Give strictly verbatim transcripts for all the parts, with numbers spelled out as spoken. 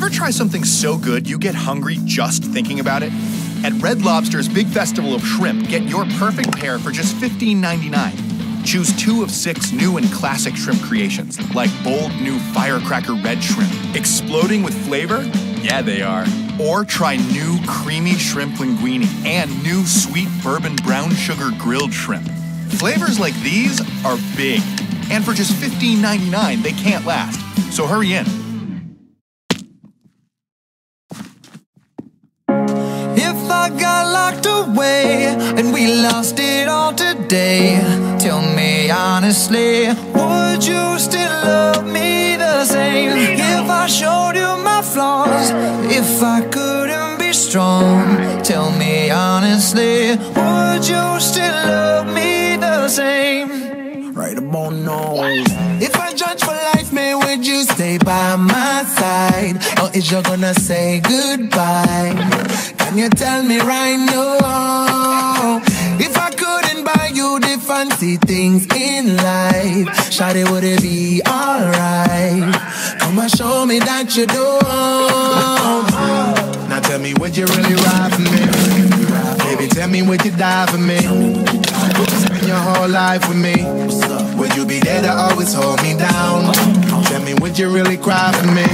Ever try something so good you get hungry just thinking about it? At Red Lobster's Big Festival of Shrimp, get your perfect pair for just fifteen ninety-nine. Choose two of six new and classic shrimp creations, like bold new firecracker red shrimp. Exploding with flavor? Yeah, they are. Or try new creamy shrimp linguine and new sweet bourbon brown sugar grilled shrimp. Flavors like these are big, and for just fifteen ninety-nine, they can't last. So hurry in. If I got locked away and we lost it all today, tell me honestly, would you still love me the same? If I showed you my flaws, if I couldn't be strong, tell me honestly, would you still love me the same? Right about now. If I judge for life, man, would you stay by my side? Or is you gonna say goodbye? Can you tell me right now? If I couldn't buy you the fancy things in life, shawty, would it be alright? Come and show me that you do. Now tell me, would you really ride for me? Baby, tell me, would you die for me? Would you spend your whole life with me? Would you be there to always hold me down? Tell me, would you really cry for me?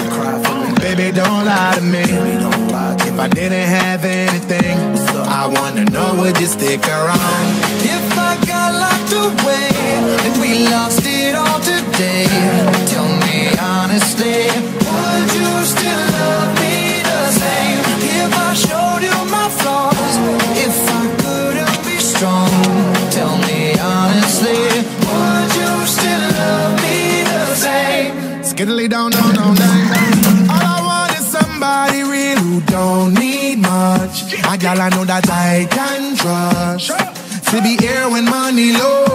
Baby, don't lie to me. If I didn't have anything, I wanna know, would you stick around? If I got locked away and we lost it all today, tell me honestly, would you still love me the same? If I showed you my flaws, if I couldn't be strong, tell me honestly, would you still love me the same? Skiddly down, down, down, down. All I want is somebody real who don't need much. A gal I know that I can trust, to be here when money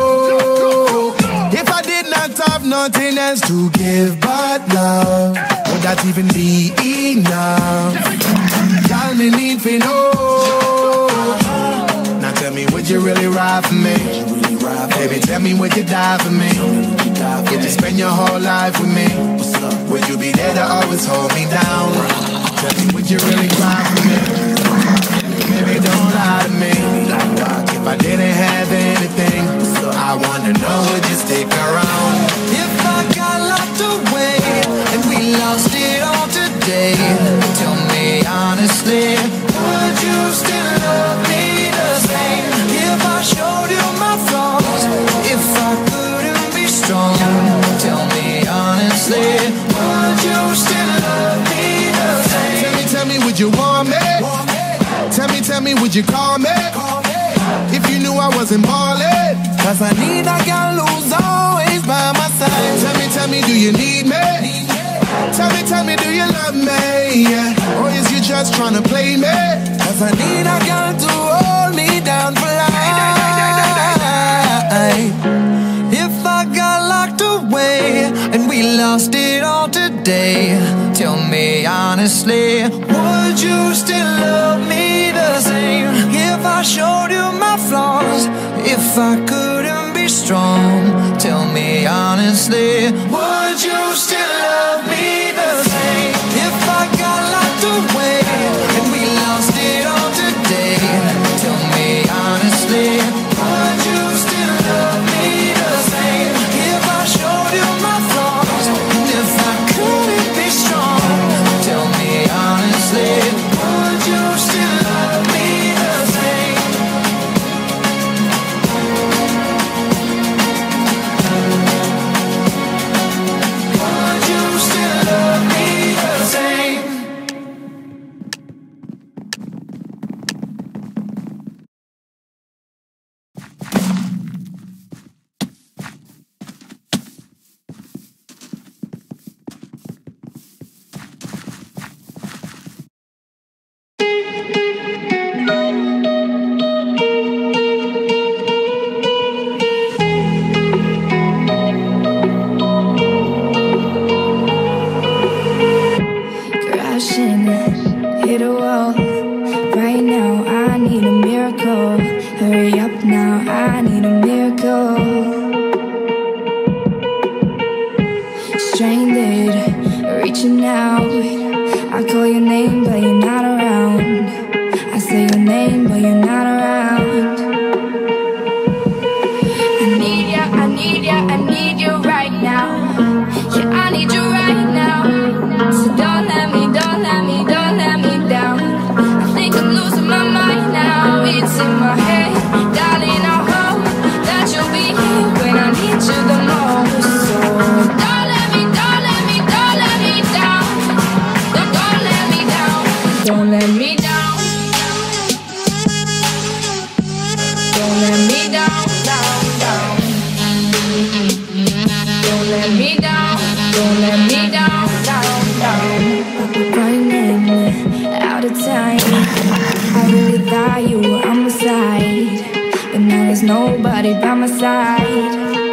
low. If I did not have nothing else to give but love, would that even be enough? Y'all me need to know. Now tell me, would you really ride for me? Baby, tell me, would you die for me? Would you spend your whole life with me? Would you be there to always hold me down? Tell me, would you really cry for me? Baby, don't lie to me. If I didn't have anything, I wanna know, would you stick around? If I got locked away and we lost it all today, tell me honestly, would you still love me the same? If I showed you my flaws, if I couldn't be strong, tell me honestly, would you still love me the same? Tell me, tell me, would you want me? Tell me, tell me, would you call me? If you knew I wasn't ballin', cause I need a girl who's always by my side. Tell me, tell me, do you need me? Tell me, tell me, do you love me? Yeah. Or is you just tryna play me? Cause I need a girl to hold me down for life. If I got locked away and we lost it all today, tell me honestly, would you still love me the same? If I showed you my flaws, if I couldn't be strong, tell me honestly, would you still love me the same? If I got locked away and we lost it all today, tell me honestly, would you still love me the same? If I showed you my flaws, and if I couldn't be strong, tell me honestly, would you still love me the same? Would you still love me the same? Crashing, hit a wall. Right now, I need a miracle. Hurry up now, I need a miracle. Stranded, reaching out. I call your name, but you're not around. I say your name, but you're not around. I need ya, I need ya, I need you right now. Yeah, I need you right now. So don't let me, don't let me, don't let me down. I think I'm losing my mind now. It's in my head, darling, I hope that you'll be here when I need you the most. So don't let me, don't let me, don't let me down. Don't, don't let me down. Don't let me down. Don't let me down, down, down. Don't let me down. Don't let me down, down, down. Running out of time. I really thought you were on my side, but now there's nobody by my side.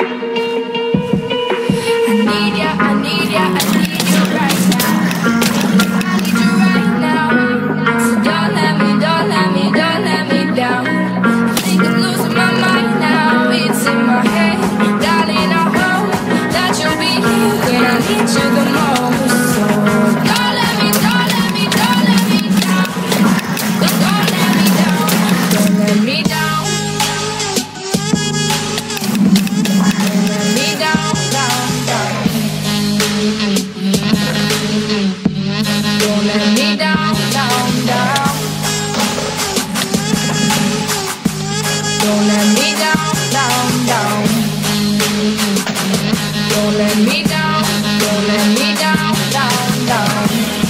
I need ya, I need ya, I need you right now. I need you right now. So don't let me, don't let me, don't let me down. I think I'm losing my mind now. It's in my head, darling, I hope that you'll be here when I need you the most. So don't let me, don't let me, don't let me down. Don't, don't let me down. Don't let me down. Don't let me down, down, down. Don't let me down, down, down. Don't let me down, down, down. Don't let me down, don't let me down, down, down.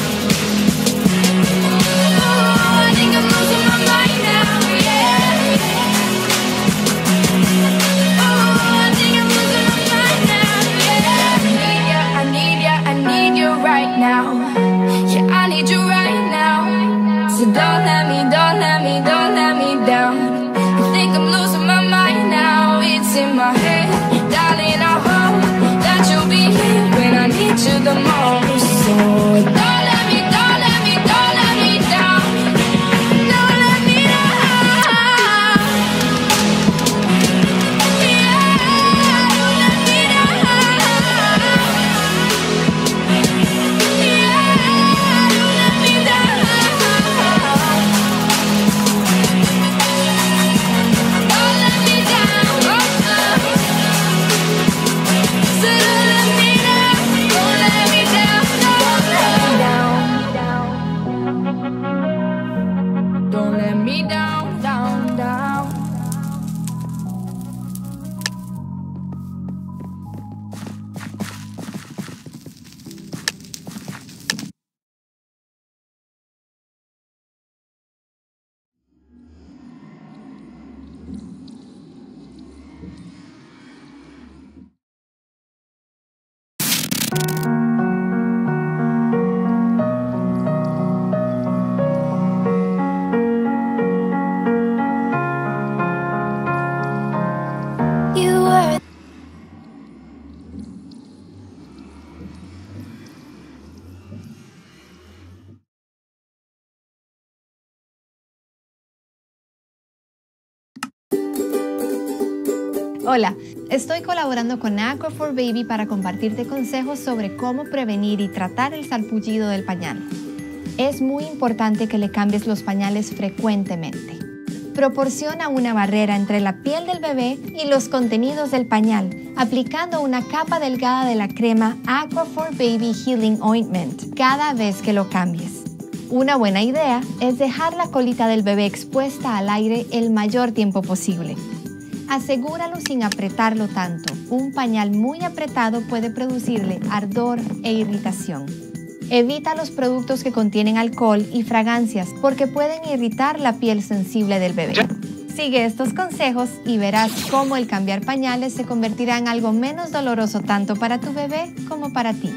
Oh, I think I'm losing my mind now, yeah. Oh, I think I'm losing my mind now, yeah. I need ya, I need you right now. Yeah, I need you right now. So don't let me, don't let me, don't let me down. I think I'm losing my mind now. It's in my head, darling, I hope that you'll be here when I need you the most. So don't let me, don't let me, don't let me down. Don't let me down. Yeah, don't let me down. Yeah, don't let me down. Don't let me down. So don't let me down. Don't let me down. Don't let me down, down, down. You were Hola, estoy colaborando con Aqua for Baby para compartirte consejos sobre cómo prevenir y tratar el sarpullido del pañal. Es muy importante que le cambies los pañales frecuentemente. Proporciona una barrera entre la piel del bebé y los contenidos del pañal, aplicando una capa delgada de la crema Aqua for Baby Healing Ointment cada vez que lo cambies. Una buena idea es dejar la colita del bebé expuesta al aire el mayor tiempo posible. Asegúralo sin apretarlo tanto. Un pañal muy apretado puede producirle ardor e irritación. Evita los productos que contienen alcohol y fragancias porque pueden irritar la piel sensible del bebé. Sigue estos consejos y verás cómo el cambiar pañales se convertirá en algo menos doloroso tanto para tu bebé como para ti.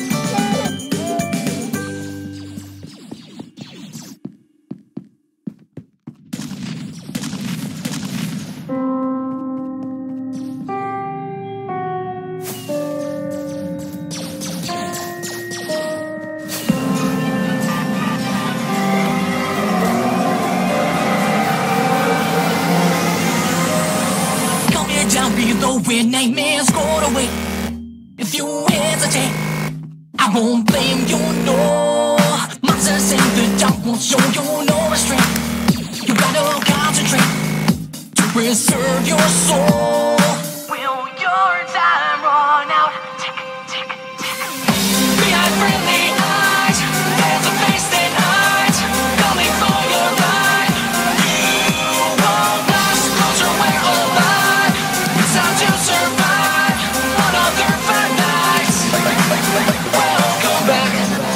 When nightmares go away, if you hesitate, I won't blame you, no. process in the dark will show you no restraint. You gotta concentrate to preserve your soul. Will your time run out? Tick, tick, tick. Behind friendly eyes, there's a face that hides, coming for your ride. You won't last, closer, we're alive. It's time to survive another five nights. Welcome back.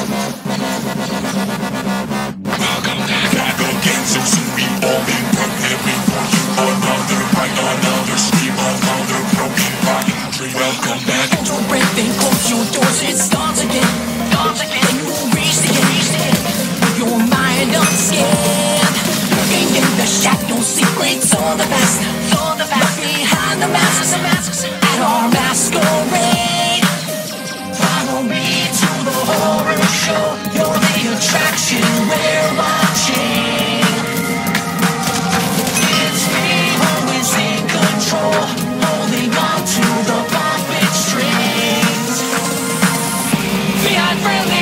Welcome back. Back again, so soon we all been preparing for you. Another fight, another scream, another broken rotten dream. Welcome back. Don't break, then close your doors. It starts again. Starts again. Then you reach the end. With your mind unscanned. Looking in the shadows, secrets of the past. Of the past. Behind the masks, the masks. At our masquerade. Follow me to the horror show. You're the attraction we're watching. It's me who is in control, holding on to the puppet strings. Behind friendly